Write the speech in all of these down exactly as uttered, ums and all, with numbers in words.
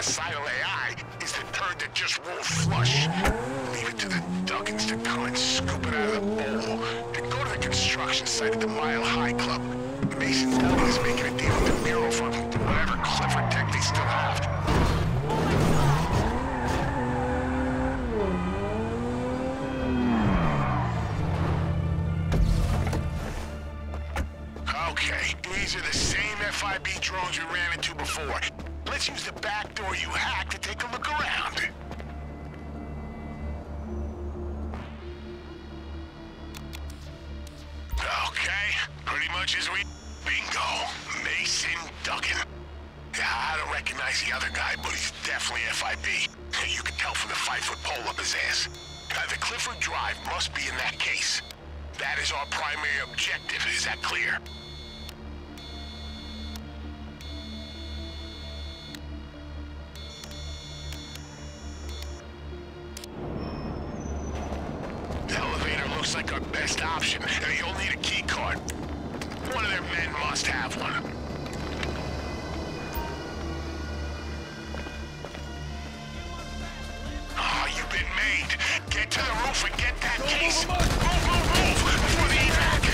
homicidal A I is the turd that just rolled flush. Leave it to the Duggins to come and scoop it out of the bowl. And go to the construction site at the Mile High Club. Mason Duggan is making a deal with the Bureau for whatever Clifford tech they still have. Okay, these are the same F I B drones we ran into before. Let's use the back door you hacked to take a look around. Okay, pretty much as we... Bingo. Mason Duggan. Yeah, I don't recognize the other guy, but he's definitely F I B. You can tell from the five-foot pole up his ass. Uh, the Clifford Drive must be in that case. That is our primary objective, is that clear? The elevator looks like our best option. Uh, you'll need a key card. One of their men must have one. Oh, you've been made. Get to the roof and get that case. Move, move, move, before the evac.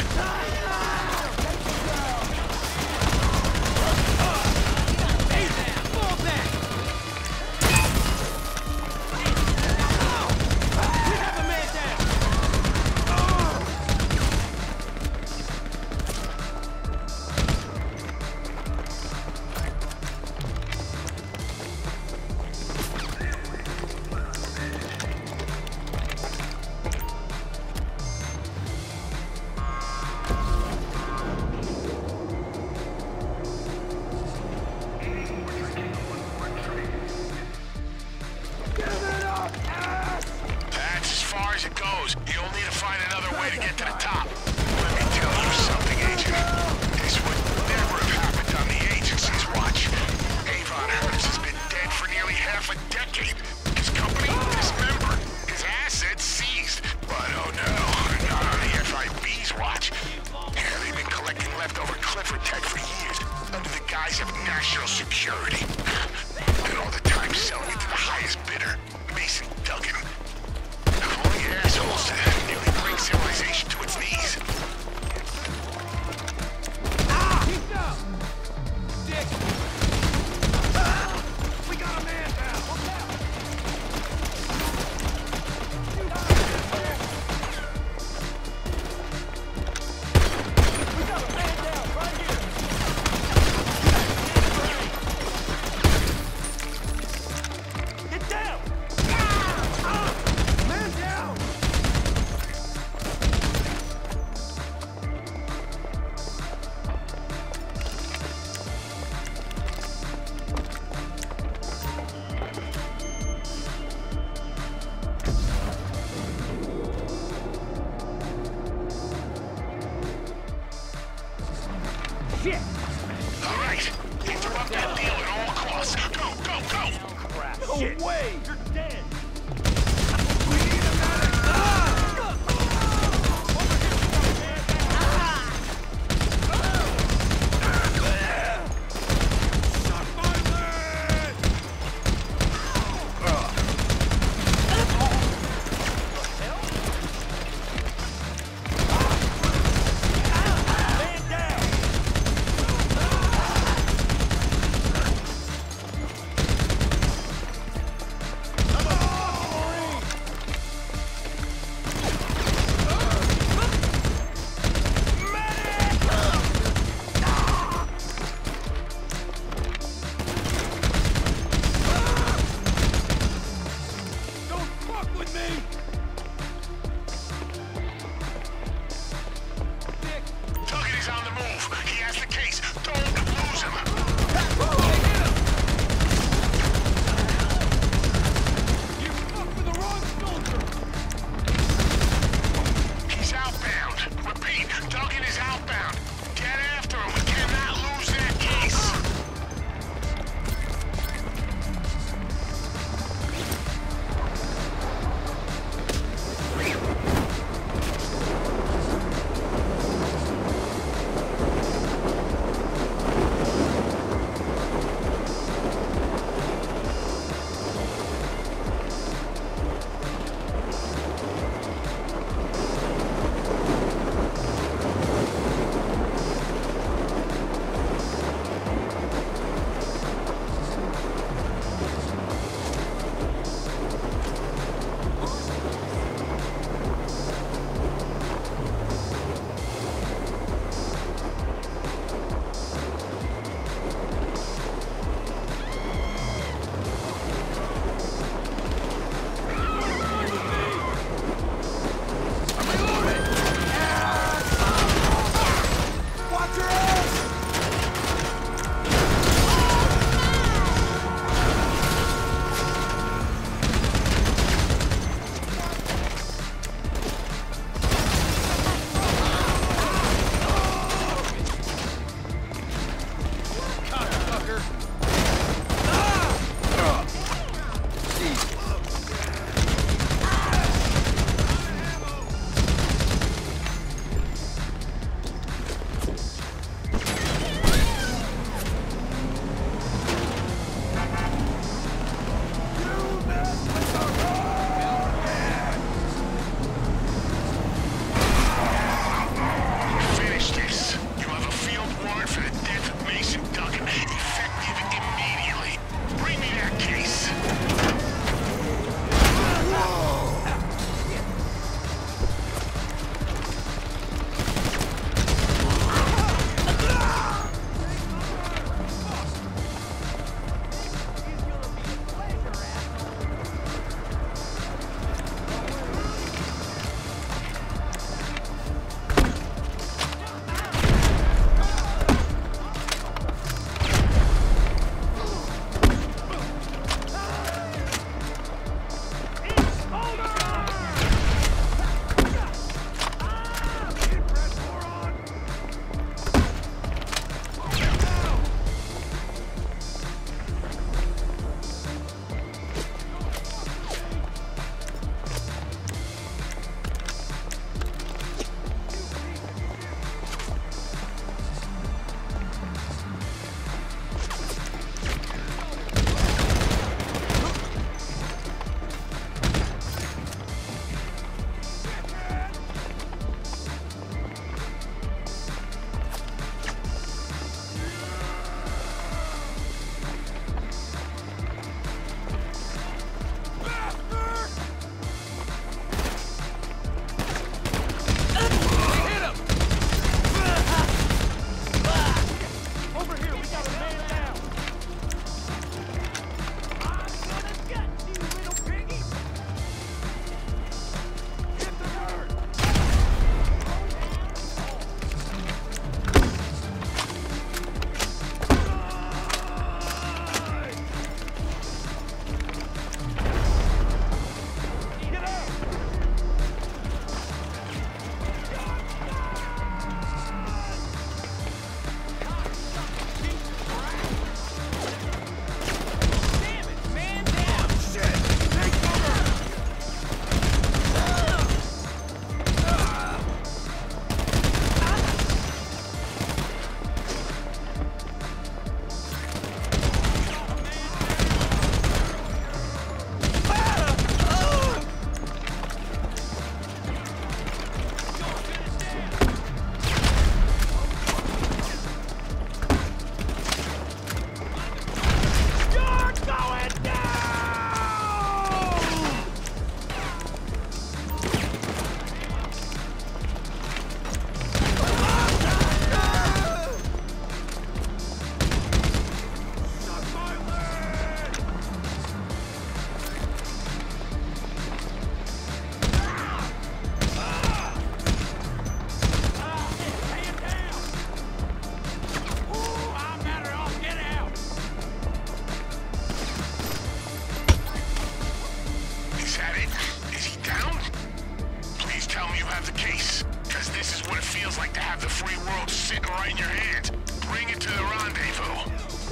have the case. Because this is what it feels like to have the free world sitting right in your hands. Bring it to the rendezvous.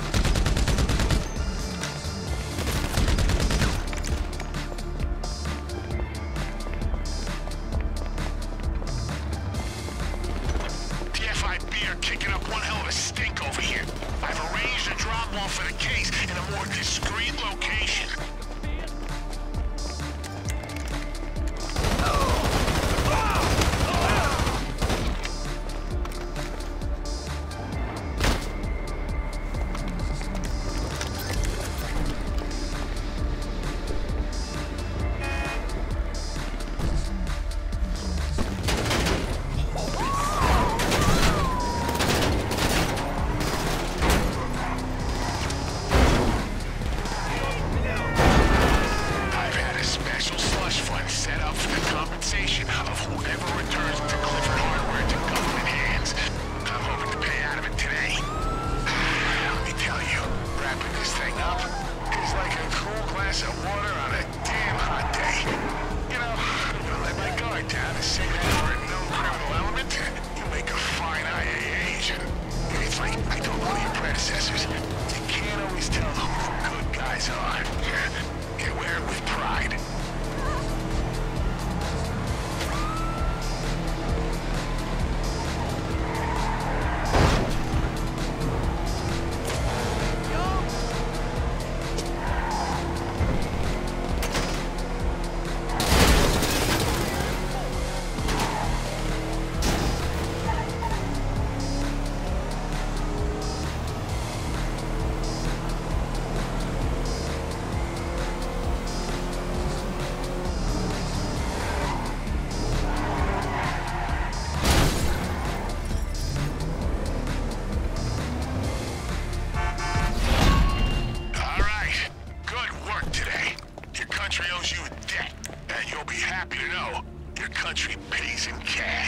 Kicking up one hell of a stink over here. I've arranged a drop off for the case in a more discreet location. Happy to know your country pays in cash.